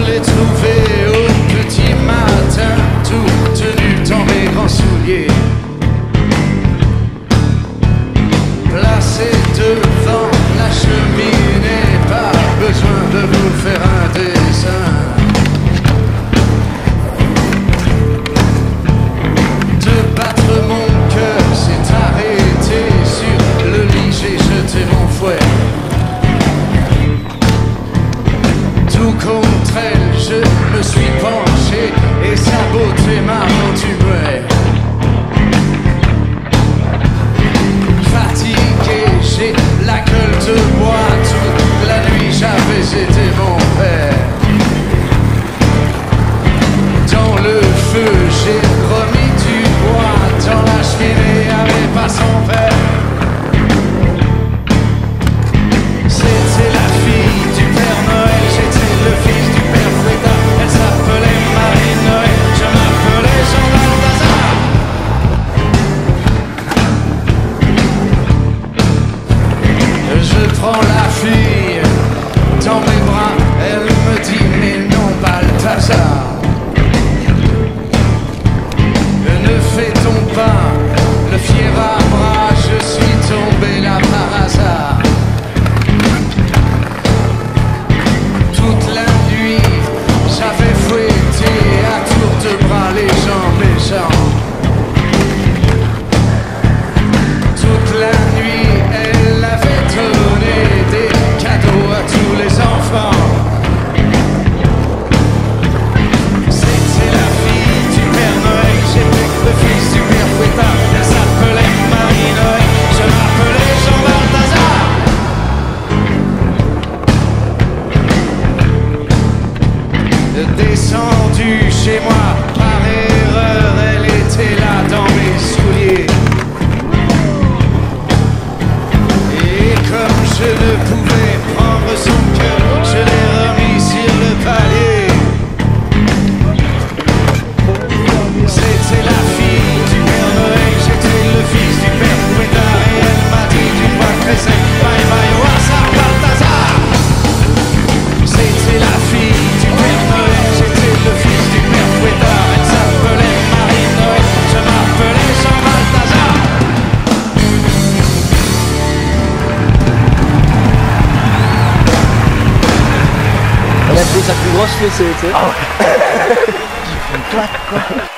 l'ai trouvé au petit matin, tout tenu dans mes grands souliers, placé devant la cheminée. Pas besoin de vous faire un dessin, de battre mon cœur s'est arrêté sur le lit, j'ai jeté mon fouet. Tout contre elle, je me suis penché et sa beauté m'a rendu muet. Fatigué, j'ai la gueule de bois. Toute la nuit j'avais été mon père. Dans le feu j'ai remis du bois, dans la cheminée avait pas son père. C'était la fille du Père Noël, j'étais le fils du Père Fouettard. Elle s'appelait Marie-Noël, je m'appelais Jean Balthazar. Je prends la fille dans mes bras, elle me dit mais non Balthazar, ne fait-on pas le fier à bras, je suis tombé là par hasard. Toute la nuit, j'avais fouetté à tour de bras les gens méchants. Toute la nuit, elle avait donné des cadeaux à tous les enfants. C'était la fille du Père Noël, j'étais le fils du Père Fouettard. Elle s'appelait Marie-Noël, je m'appelais Jean Balthazar. Descendu chez moi par erreur, elle était là dans mes souliers. Et comme je ne pouvais prendre son cœur, je l'ai remis sur le palier. C'était la fille du Père Noël, j'étais le fils du Père Fouettard. Et elle m'a dit d'une voix très sec, bye bye au hasard Balthazar. C'était la fille du Père Noël, j'étais le fils du Père Fouettard. Elle s'appelait Marie-Noël, je m'appelais Jean Balthazar. Elle a fait sa plus grosse fessée, tu sais. Ah ouais. Qui fait une claque quoi.